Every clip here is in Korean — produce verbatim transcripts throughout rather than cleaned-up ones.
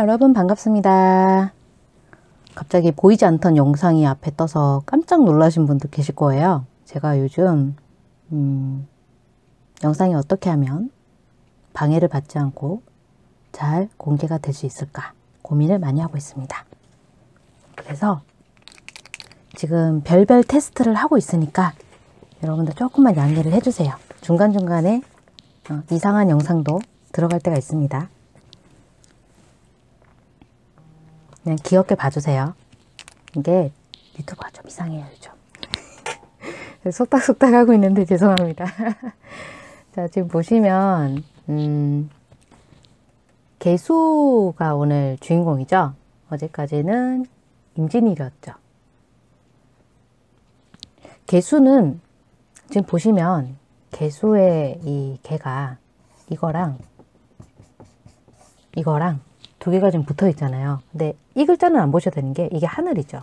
여러분 반갑습니다. 갑자기 보이지 않던 영상이 앞에 떠서 깜짝 놀라신 분들 계실 거예요. 제가 요즘 음, 영상이 어떻게 하면 방해를 받지 않고 잘 공개가 될 수 있을까 고민을 많이 하고 있습니다. 그래서 지금 별별 테스트를 하고 있으니까 여러분들 조금만 양해를 해주세요. 중간중간에 어, 이상한 영상도 들어갈 때가 있습니다. 그냥 귀엽게 봐주세요. 이게 유튜브가 좀 이상해요, 요즘. 속닥속닥 하고 있는데 죄송합니다. 자, 지금 보시면 음, 개수가 오늘 주인공이죠. 어제까지는 임진일이었죠. 개수는 지금 보시면 개수의 이 개가 이거랑 이거랑 두 개가 지금 붙어 있잖아요. 근데 이 글자는 안 보셔도 되는 게 이게 하늘이죠.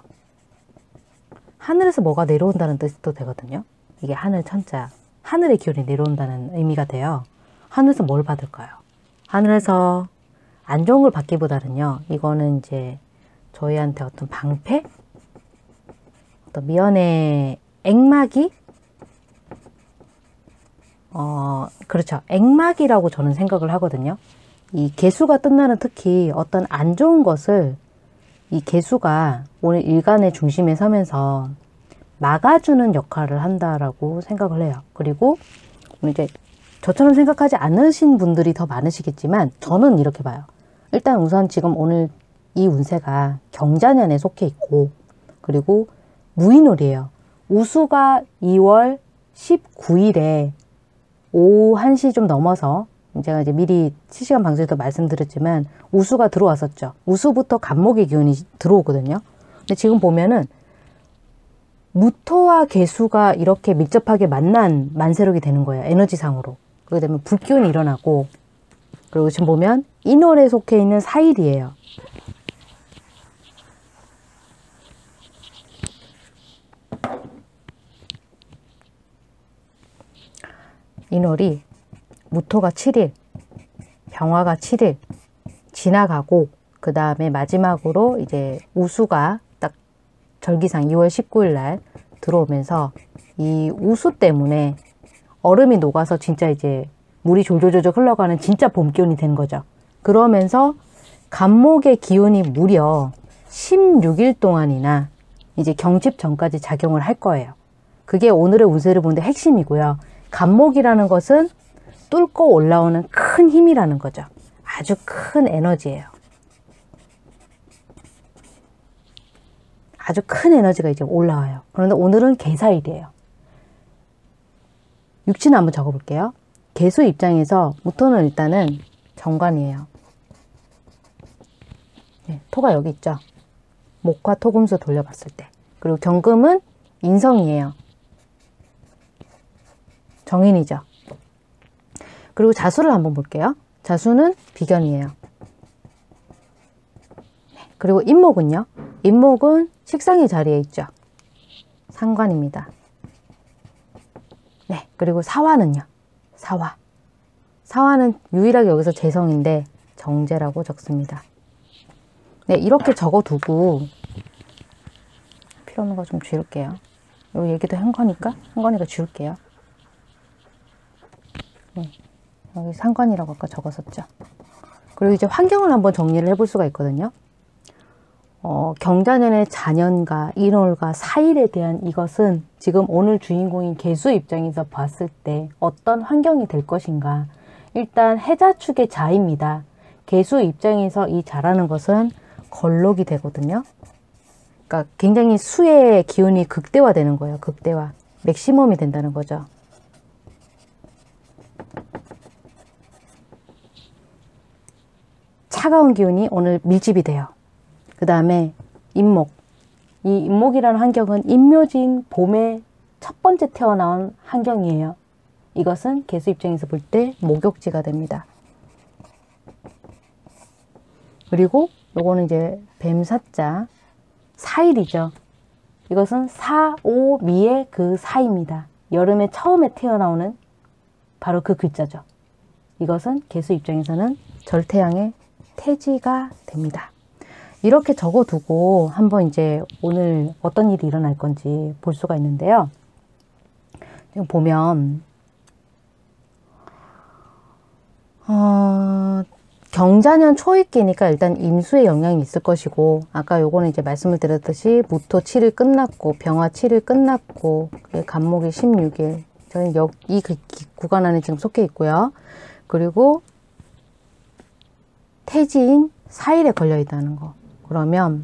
하늘에서 뭐가 내려온다는 뜻도 되거든요. 이게 하늘 천자, 하늘의 기운이 내려온다는 의미가 돼요. 하늘에서 뭘 받을까요? 하늘에서 안 좋은 걸 받기보다는요, 이거는 이제 저희한테 어떤 방패? 어떤 미연의 액막이? 어, 그렇죠. 액막이라고 저는 생각을 하거든요. 이 개수가 뜬 날은 특히 어떤 안 좋은 것을 이 개수가 오늘 일간의 중심에 서면서 막아주는 역할을 한다라고 생각을 해요. 그리고 이제 저처럼 생각하지 않으신 분들이 더 많으시겠지만 저는 이렇게 봐요. 일단 우선 지금 오늘 이 운세가 경자년에 속해 있고 그리고 무인월이에요. 우수가 이월 십구일에 오후 한 시 좀 넘어서 제가 이제 미리 실시간 방송에도 말씀드렸지만 우수가 들어왔었죠. 우수부터 간목의 기운이 들어오거든요. 근데 지금 보면은 무토와 개수가 이렇게 밀접하게 만난 만세력이 되는 거예요. 에너지상으로. 그렇게 되면 불기운이 일어나고, 그리고 지금 보면 인월에 속해 있는 사일이에요. 인월이 무토가 칠일, 병화가 칠일 지나가고, 그 다음에 마지막으로 이제 우수가 딱 절기상 이월 십구일 날 들어오면서 이 우수 때문에 얼음이 녹아서 진짜 이제 물이 졸졸졸 흘러가는 진짜 봄 기운이 된 거죠. 그러면서 간목의 기운이 무려 십육일 동안이나 이제 경칩 전까지 작용을 할 거예요. 그게 오늘의 운세를 보는데 핵심이고요. 간목이라는 것은 뚫고 올라오는 큰 힘이라는 거죠. 아주 큰 에너지예요. 아주 큰 에너지가 이제 올라와요. 그런데 오늘은 개사일이에요. 육치는 한번 적어볼게요. 개수 입장에서 무토는 일단은 정관이에요. 네, 토가 여기 있죠. 목화 토금수 돌려봤을 때. 그리고 경금은 인성이에요. 정인이죠. 그리고 자수를 한번 볼게요. 자수는 비견이에요. 네, 그리고 임목은요. 임목은 식상의 자리에 있죠. 상관입니다. 네, 그리고 사화는요. 사화. 사화는 유일하게 여기서 재성인데 정제라고 적습니다. 네, 이렇게 적어두고 필요 없는 거 좀 지울게요. 이 얘기도 한 거니까 한 거니까 지울게요. 네, 여기 상관이라고 아까 적었었죠. 그리고 이제 환경을 한번 정리를 해볼 수가 있거든요. 어, 경자년의 자년과 인월과 사일에 대한 이것은 지금 오늘 주인공인 개수 입장에서 봤을 때 어떤 환경이 될 것인가. 일단 해자축의 자입니다. 개수 입장에서 이 자라는 것은 걸록이 되거든요. 그러니까 굉장히 수의 기운이 극대화되는 거예요. 극대화. 맥시멈이 된다는 거죠. 차가운 기운이 오늘 밀집이 돼요. 그 다음에 임목. 이 임목이라는 환경은 임묘진 봄에 첫 번째 태어나온 환경이에요. 이것은 개수 입장에서 볼 때 목욕지가 됩니다. 그리고 요거는 이제 뱀사자 사일이죠. 이것은 사, 오, 미의 그 사입니다. 여름에 처음에 태어나오는 바로 그 글자죠. 이것은 개수 입장에서는 절태양의 태지가 됩니다. 이렇게 적어두고 한번 이제 오늘 어떤 일이 일어날 건지 볼 수가 있는데요. 지금 보면 어, 경자년 초입기니까 일단 임수의 영향이 있을 것이고, 아까 요거는 이제 말씀을 드렸듯이 무토 칠 일 끝났고 병화 칠 일 끝났고 간목이 십육 일, 저는 여, 이 구간 안에 지금 속해 있고요. 그리고 태지인 사 일에 걸려 있다는 거. 그러면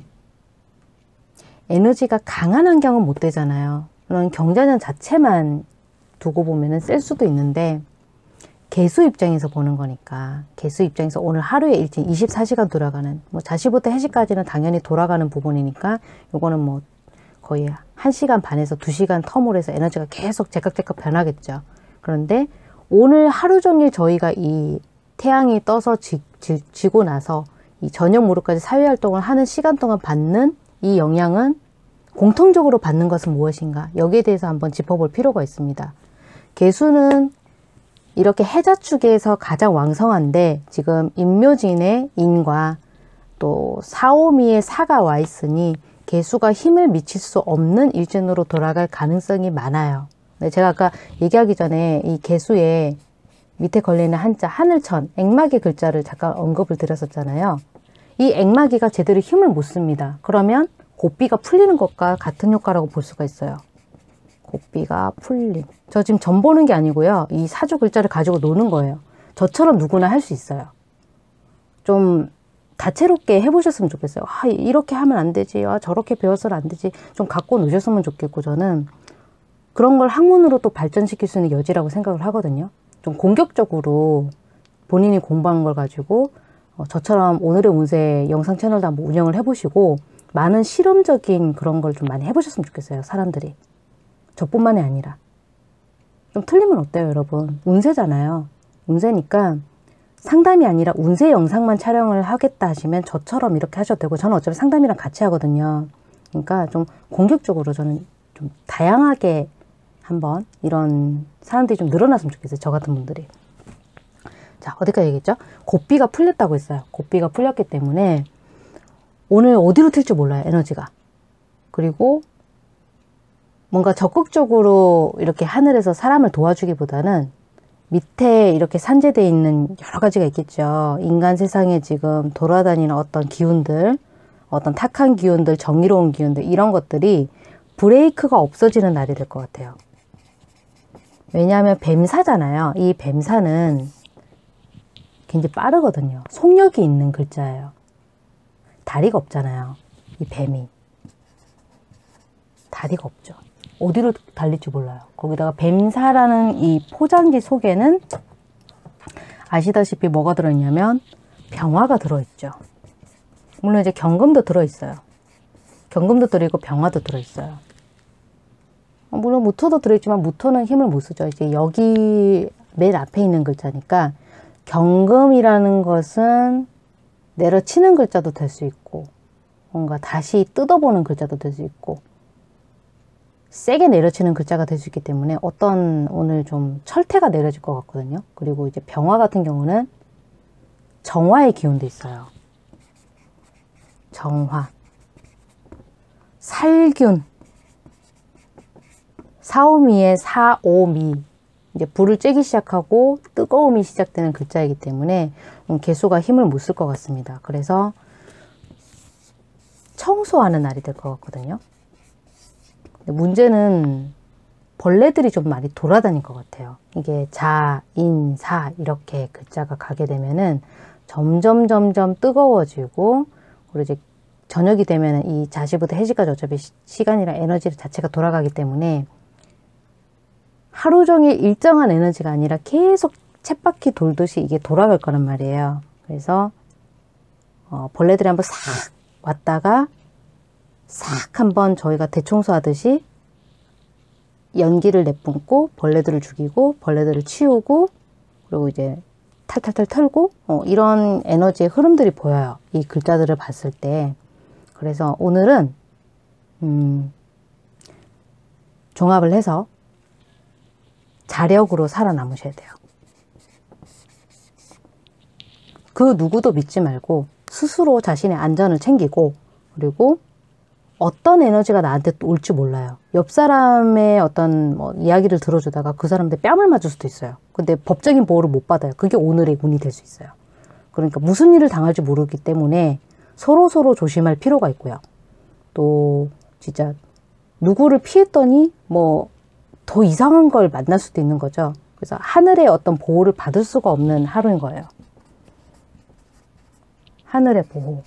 에너지가 강한 환경은 못 되잖아요. 그런 경자년 자체만 두고 보면은 쓸 수도 있는데, 개수 입장에서 보는 거니까, 개수 입장에서 오늘 하루의 일진 이십사 시간 돌아가는, 뭐 자시부터 해시까지는 당연히 돌아가는 부분이니까 요거는 뭐 거의 한 시간 반에서 두 시간 텀으로 해서 에너지가 계속 제각제각 변하겠죠. 그런데 오늘 하루 종일 저희가 이 태양이 떠서 지, 지, 지고 나서 이 저녁 무렵까지 사회활동을 하는 시간 동안 받는 이 영향은 공통적으로 받는 것은 무엇인가? 여기에 대해서 한번 짚어볼 필요가 있습니다. 개수는 이렇게 해자축에서 가장 왕성한데, 지금 인묘진의 인과 또 사오미의 사가 와 있으니 개수가 힘을 미칠 수 없는 일진으로 돌아갈 가능성이 많아요. 제가 아까 얘기하기 전에 이 개수에 밑에 걸리는 한자 하늘천, 액마기 글자를 잠깐 언급을 드렸었잖아요. 이 액마기가 제대로 힘을 못 씁니다. 그러면 곱비가 풀리는 것과 같은 효과라고 볼 수가 있어요. 곱비가 풀림. 저 지금 점 보는 게 아니고요. 이 사주 글자를 가지고 노는 거예요. 저처럼 누구나 할 수 있어요. 좀 다채롭게 해보셨으면 좋겠어요. 아, 이렇게 하면 안 되지. 아, 저렇게 배워서는 안 되지. 좀 갖고 노셨으면 좋겠고, 저는 그런 걸 학문으로 또 발전시킬 수 있는 여지라고 생각을 하거든요. 좀 공격적으로 본인이 공부한 걸 가지고 어, 저처럼 오늘의 운세 영상 채널도 한번 운영을 해보시고, 많은 실험적인 그런 걸 좀 많이 해보셨으면 좋겠어요. 사람들이. 저뿐만이 아니라. 좀 틀리면 어때요, 여러분? 운세잖아요. 운세니까 상담이 아니라 운세 영상만 촬영을 하겠다 하시면 저처럼 이렇게 하셔도 되고, 저는 어차피 상담이랑 같이 하거든요. 그러니까 좀 공격적으로 저는 좀 다양하게 한번 이런 사람들이 좀 늘어났으면 좋겠어요. 저 같은 분들이. 자, 어디까지 얘기했죠? 곱비가 풀렸다고 했어요. 곱비가 풀렸기 때문에 오늘 어디로 튈지 몰라요, 에너지가. 그리고 뭔가 적극적으로 이렇게 하늘에서 사람을 도와주기보다는 밑에 이렇게 산재되어 있는 여러 가지가 있겠죠. 인간 세상에 지금 돌아다니는 어떤 기운들, 어떤 탁한 기운들, 정의로운 기운들, 이런 것들이 브레이크가 없어지는 날이 될 것 같아요. 왜냐하면 뱀사잖아요. 이 뱀사는 굉장히 빠르거든요. 속력이 있는 글자예요. 다리가 없잖아요. 이 뱀이. 다리가 없죠. 어디로 달릴지 몰라요. 거기다가 뱀사라는 이 포장지 속에는 아시다시피 뭐가 들어있냐면 병화가 들어있죠. 물론 이제 경금도 들어있어요. 경금도 들어있고 병화도 들어있어요. 물론 무토도 들어있지만 무토는 힘을 못 쓰죠. 이제 여기 맨 앞에 있는 글자니까 경금이라는 것은 내려치는 글자도 될 수 있고, 뭔가 다시 뜯어보는 글자도 될 수 있고, 세게 내려치는 글자가 될 수 있기 때문에 어떤 오늘 좀 철퇴가 내려질 것 같거든요. 그리고 이제 병화 같은 경우는 정화의 기운도 있어요. 정화, 살균, 사오미의 사오미, 이제 불을 쬐기 시작하고 뜨거움이 시작되는 글자이기 때문에 개수가 힘을 못 쓸 것 같습니다. 그래서 청소하는 날이 될 것 같거든요. 문제는 벌레들이 좀 많이 돌아다닐 것 같아요. 이게 자, 인, 사 이렇게 글자가 가게 되면은 점점 점점 뜨거워지고, 그리고 이제 저녁이 되면은 이 자시부터 해시까지 어차피 시, 시간이랑 에너지 자체가 돌아가기 때문에 하루 종일 일정한 에너지가 아니라 계속 쳇바퀴 돌듯이 이게 돌아갈 거란 말이에요. 그래서 어, 벌레들이 한번 싹 왔다가 싹 한번 저희가 대청소하듯이 연기를 내뿜고 벌레들을 죽이고 벌레들을 치우고, 그리고 이제 탈탈탈 털고, 어, 이런 에너지의 흐름들이 보여요. 이 글자들을 봤을 때. 그래서 오늘은 음, 종합을 해서 자력으로 살아남으셔야 돼요. 그 누구도 믿지 말고 스스로 자신의 안전을 챙기고, 그리고 어떤 에너지가 나한테 또 올지 몰라요. 옆 사람의 어떤 뭐 이야기를 들어주다가 그 사람한테 뺨을 맞을 수도 있어요. 근데 법적인 보호를 못 받아요. 그게 오늘의 운이 될 수 있어요. 그러니까 무슨 일을 당할지 모르기 때문에 서로 서로 조심할 필요가 있고요. 또 진짜 누구를 피했더니 뭐 더 이상한 걸 만날 수도 있는 거죠. 그래서 하늘의 어떤 보호를 받을 수가 없는 하루인 거예요. 하늘의 보호.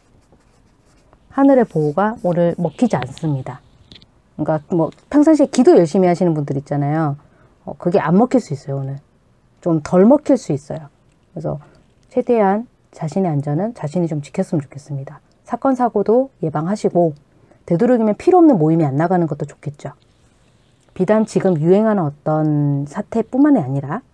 하늘의 보호가 오늘 먹히지 않습니다. 그러니까 뭐 평상시에 기도 열심히 하시는 분들 있잖아요. 어, 그게 안 먹힐 수 있어요. 오늘 좀 덜 먹힐 수 있어요. 그래서 최대한 자신의 안전은 자신이 좀 지켰으면 좋겠습니다. 사건 사고도 예방하시고, 되도록이면 필요 없는 모임이 안 나가는 것도 좋겠죠. 비단 지금 유행하는 어떤 사태뿐만이 아니라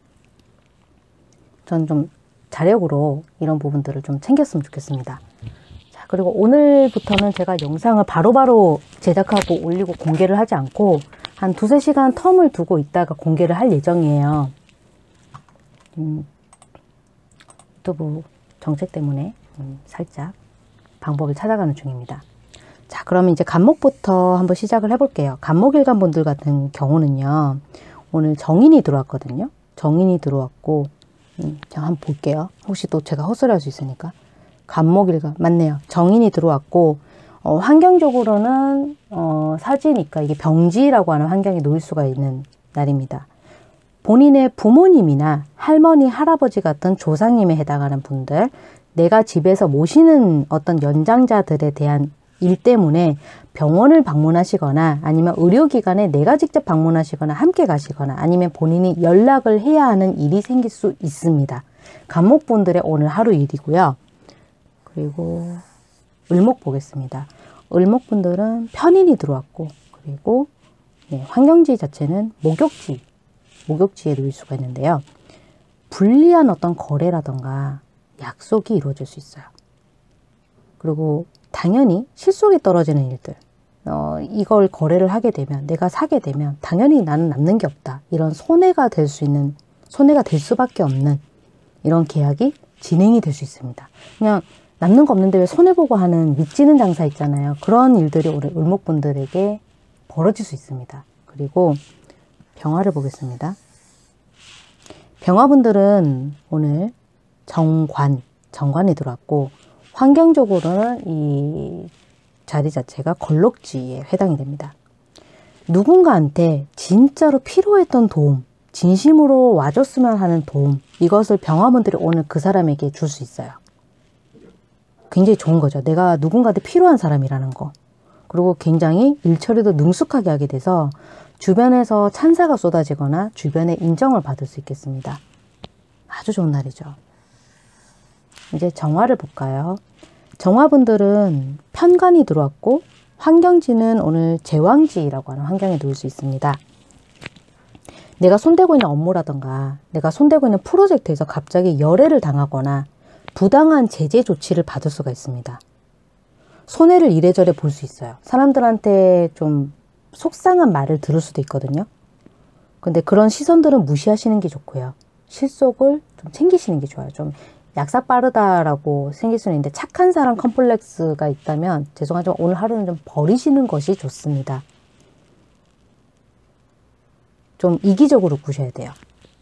전 좀 자력으로 이런 부분들을 좀 챙겼으면 좋겠습니다. 자, 그리고 오늘부터는 제가 영상을 바로바로 제작하고 올리고 공개를 하지 않고 한 두세 시간 텀을 두고 있다가 공개를 할 예정이에요. 음, 유튜브 정책 때문에 음, 살짝 방법을 찾아가는 중입니다. 자, 그러면 이제 간목부터 한번 시작을 해볼게요. 간목일간 분들 같은 경우는요, 오늘 정인이 들어왔거든요. 정인이 들어왔고, 음, 제가 한번 볼게요. 혹시 또 제가 헛소리 할 수 있으니까. 간목일간, 맞네요. 정인이 들어왔고, 어, 환경적으로는, 어, 사지니까 이게 병지라고 하는 환경에 놓일 수가 있는 날입니다. 본인의 부모님이나 할머니, 할아버지 같은 조상님에 해당하는 분들, 내가 집에서 모시는 어떤 연장자들에 대한 일 때문에 병원을 방문하시거나 아니면 의료기관에 내가 직접 방문하시거나 함께 가시거나 아니면 본인이 연락을 해야 하는 일이 생길 수 있습니다. 간목분들의 오늘 하루 일이고요. 그리고 을목 보겠습니다. 을목분들은 편인이 들어왔고, 그리고 네, 환경지 자체는 목욕지, 목욕지에 놓일 수가 있는데요. 불리한 어떤 거래라던가 약속이 이루어질 수 있어요. 그리고 당연히 실속이 떨어지는 일들, 어, 이걸 거래를 하게 되면, 내가 사게 되면 당연히 나는 남는 게 없다. 이런 손해가 될 수 있는, 손해가 될 수밖에 없는 이런 계약이 진행이 될 수 있습니다. 그냥 남는 거 없는데 왜 손해보고 하는 밑지는 장사 있잖아요. 그런 일들이 우리 을목분들에게 벌어질 수 있습니다. 그리고 병화를 보겠습니다. 병화분들은 오늘 정관, 정관이 들어왔고, 환경적으로는 이 자리 자체가 걸럭지에 해당이 됩니다. 누군가한테 진짜로 필요했던 도움, 진심으로 와줬으면 하는 도움, 이것을 병화분들이 오늘 그 사람에게 줄 수 있어요. 굉장히 좋은 거죠. 내가 누군가한테 필요한 사람이라는 거. 그리고 굉장히 일처리도 능숙하게 하게 돼서 주변에서 찬사가 쏟아지거나 주변의 인정을 받을 수 있겠습니다. 아주 좋은 날이죠. 이제 정화를 볼까요? 정화분들은 편관이 들어왔고, 환경지는 오늘 제왕지라고 하는 환경에 놓일 수 있습니다. 내가 손대고 있는 업무라던가 내가 손대고 있는 프로젝트에서 갑자기 열애를 당하거나 부당한 제재 조치를 받을 수가 있습니다. 손해를 이래저래 볼 수 있어요. 사람들한테 좀 속상한 말을 들을 수도 있거든요. 근데 그런 시선들은 무시하시는 게 좋고요. 실속을 좀 챙기시는 게 좋아요. 좀 약삭 빠르다라고 생길 수는 있는데 착한 사람 컴플렉스가 있다면 죄송하지만 오늘 하루는 좀 버리시는 것이 좋습니다. 좀 이기적으로 구셔야 돼요.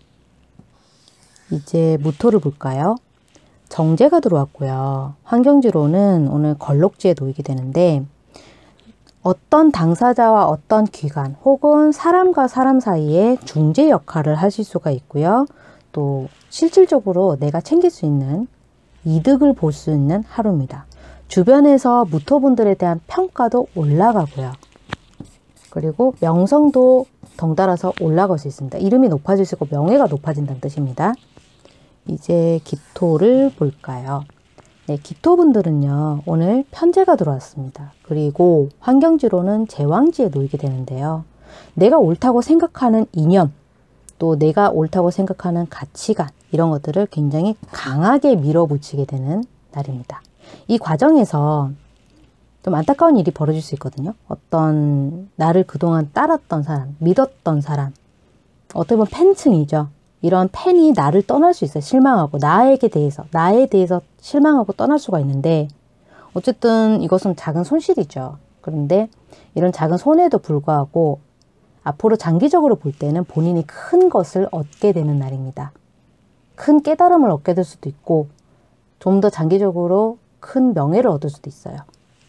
이제 무토를 볼까요? 정제가 들어왔고요. 환경지로는 오늘 걸럭지에 놓이게 되는데, 어떤 당사자와 어떤 기관 혹은 사람과 사람 사이에 중재 역할을 하실 수가 있고요. 또 실질적으로 내가 챙길 수 있는 이득을 볼 수 있는 하루입니다. 주변에서 무토분들에 대한 평가도 올라가고요. 그리고 명성도 덩달아서 올라갈 수 있습니다. 이름이 높아지시고 명예가 높아진다는 뜻입니다. 이제 기토를 볼까요? 네, 기토분들은요, 오늘 편제가 들어왔습니다. 그리고 환경지로는 제왕지에 놓이게 되는데요. 내가 옳다고 생각하는 이념, 또 내가 옳다고 생각하는 가치관, 이런 것들을 굉장히 강하게 밀어붙이게 되는 날입니다. 이 과정에서 좀 안타까운 일이 벌어질 수 있거든요. 어떤 나를 그동안 따랐던 사람, 믿었던 사람, 어떻게 보면 팬층이죠. 이런 팬이 나를 떠날 수 있어요. 실망하고 나에게 대해서 나에 대해서 실망하고 떠날 수가 있는데 어쨌든 이것은 작은 손실이죠. 그런데 이런 작은 손해도 불구하고 앞으로 장기적으로 볼 때는 본인이 큰 것을 얻게 되는 날입니다. 큰 깨달음을 얻게 될 수도 있고 좀 더 장기적으로 큰 명예를 얻을 수도 있어요.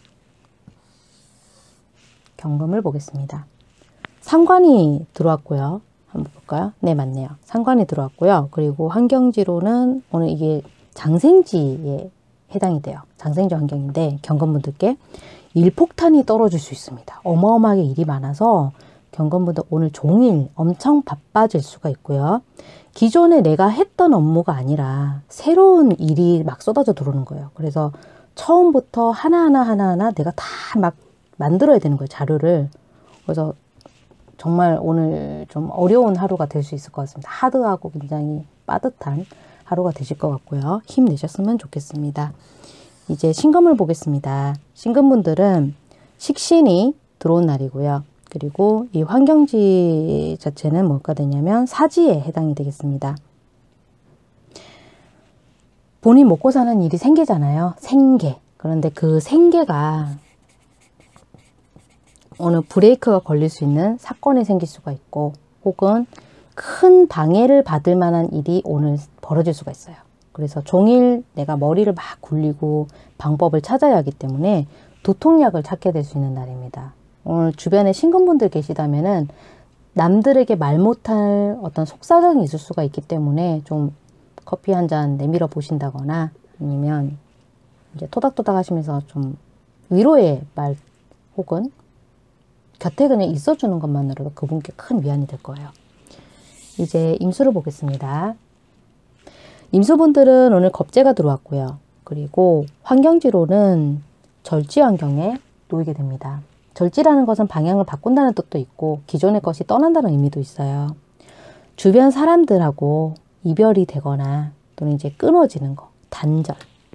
경금을 보겠습니다. 상관이 들어왔고요. 한번 볼까요? 네, 맞네요. 상관이 들어왔고요. 그리고 환경지로는 오늘 이게 장생지에 해당이 돼요. 장생지 환경인데 경금분들께 일폭탄이 떨어질 수 있습니다. 어마어마하게 일이 많아서 경금분들 오늘 종일 엄청 바빠질 수가 있고요. 기존에 내가 했던 업무가 아니라 새로운 일이 막 쏟아져 들어오는 거예요. 그래서 처음부터 하나하나 하나하나 내가 다 막 만들어야 되는 거예요. 자료를. 그래서 정말 오늘 좀 어려운 하루가 될 수 있을 것 같습니다. 하드하고 굉장히 빠듯한 하루가 되실 것 같고요. 힘내셨으면 좋겠습니다. 이제 신금을 보겠습니다. 신금분들은 식신이 들어온 날이고요. 그리고 이 환경지 자체는 뭐가 되냐면 사지에 해당이 되겠습니다. 본인 먹고 사는 일이 생계잖아요. 생계. 그런데 그 생계가 오늘 브레이크가 걸릴 수 있는 사건이 생길 수가 있고 혹은 큰 방해를 받을 만한 일이 오늘 벌어질 수가 있어요. 그래서 종일 내가 머리를 막 굴리고 방법을 찾아야 하기 때문에 두통약을 찾게 될 수 있는 날입니다. 오늘 주변에 신금분들 계시다면은 남들에게 말 못할 어떤 속사정이 있을 수가 있기 때문에 좀 커피 한 잔 내밀어 보신다거나 아니면 이제 토닥토닥 하시면서 좀 위로의 말 혹은 곁에 그냥 있어주는 것만으로도 그분께 큰 위안이 될 거예요. 이제 임수를 보겠습니다. 임수분들은 오늘 겁재가 들어왔고요. 그리고 환경지로는 절지 환경에 놓이게 됩니다. 절지라는 것은 방향을 바꾼다는 뜻도 있고 기존의 것이 떠난다는 의미도 있어요. 주변 사람들하고 이별이 되거나 또는 이제 끊어지는 거, 단절,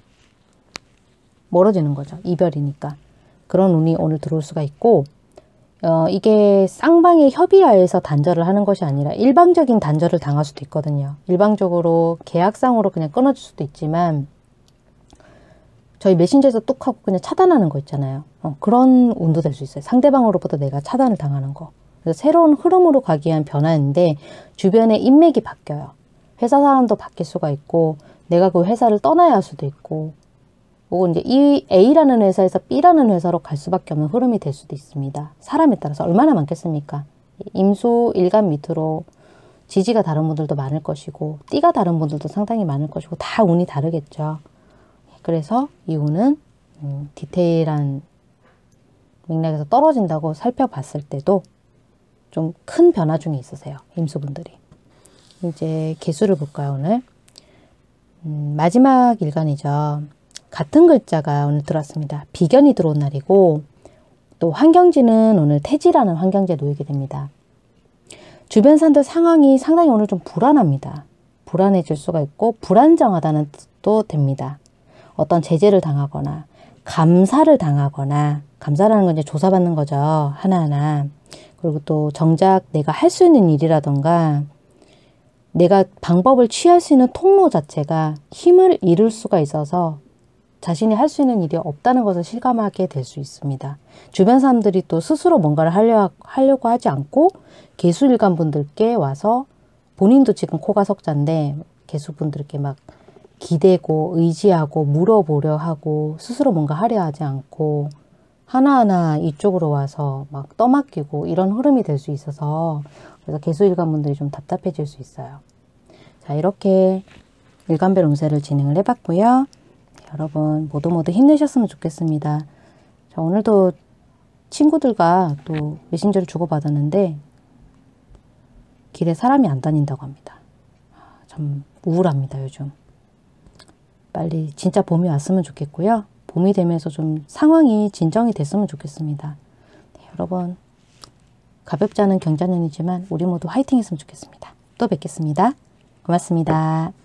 멀어지는 거죠. 이별이니까. 그런 운이 오늘 들어올 수가 있고 어, 이게 쌍방의 협의하에서 단절을 하는 것이 아니라 일방적인 단절을 당할 수도 있거든요. 일방적으로 계약상으로 그냥 끊어질 수도 있지만 저희 메신저에서 뚝 하고 그냥 차단하는 거 있잖아요. 어, 그런 운도 될 수 있어요. 상대방으로부터 내가 차단을 당하는 거. 그래서 새로운 흐름으로 가기 위한 변화인데 주변의 인맥이 바뀌어요. 회사 사람도 바뀔 수가 있고 내가 그 회사를 떠나야 할 수도 있고 혹은 이제 이 A라는 회사에서 B라는 회사로 갈 수밖에 없는 흐름이 될 수도 있습니다. 사람에 따라서 얼마나 많겠습니까? 임수 일간 밑으로 지지가 다른 분들도 많을 것이고 띠가 다른 분들도 상당히 많을 것이고 다 운이 다르겠죠. 그래서 이 운은 음, 디테일한 맥락에서 떨어진다고 살펴봤을 때도 좀 큰 변화 중에 있으세요. 임수분들이. 이제 개수를 볼까요, 오늘? 음, 마지막 일간이죠. 같은 글자가 오늘 들어왔습니다. 비견이 들어온 날이고 또 환경지는 오늘 태지라는 환경지에 놓이게 됩니다. 주변 사람들 상황이 상당히 오늘 좀 불안합니다. 불안해질 수가 있고 불안정하다는 뜻도 됩니다. 어떤 제재를 당하거나 감사를 당하거나 감사라는 건 이제 조사받는 거죠. 하나하나. 그리고 또 정작 내가 할 수 있는 일이라던가 내가 방법을 취할 수 있는 통로 자체가 힘을 잃을 수가 있어서 자신이 할 수 있는 일이 없다는 것을 실감하게 될 수 있습니다. 주변 사람들이 또 스스로 뭔가를 하려, 하려고 하지 않고 개수일간 분들께 와서 본인도 지금 코가 석자인데 개수분들께 막 기대고 의지하고 물어보려 하고 스스로 뭔가 하려 하지 않고 하나하나 이쪽으로 와서 막 떠맡기고 이런 흐름이 될 수 있어서 그래서 개수일간 분들이 좀 답답해질 수 있어요. 자, 이렇게 일간별 운세를 진행을 해봤고요. 여러분 모두 모두 힘내셨으면 좋겠습니다. 자, 오늘도 친구들과 또 메신저를 주고받았는데 길에 사람이 안 다닌다고 합니다. 참 우울합니다, 요즘. 빨리 진짜 봄이 왔으면 좋겠고요. 봄이 되면서 좀 상황이 진정이 됐으면 좋겠습니다. 네, 여러분 가볍지 않은 경자년이지만 우리 모두 화이팅 했으면 좋겠습니다. 또 뵙겠습니다. 고맙습니다.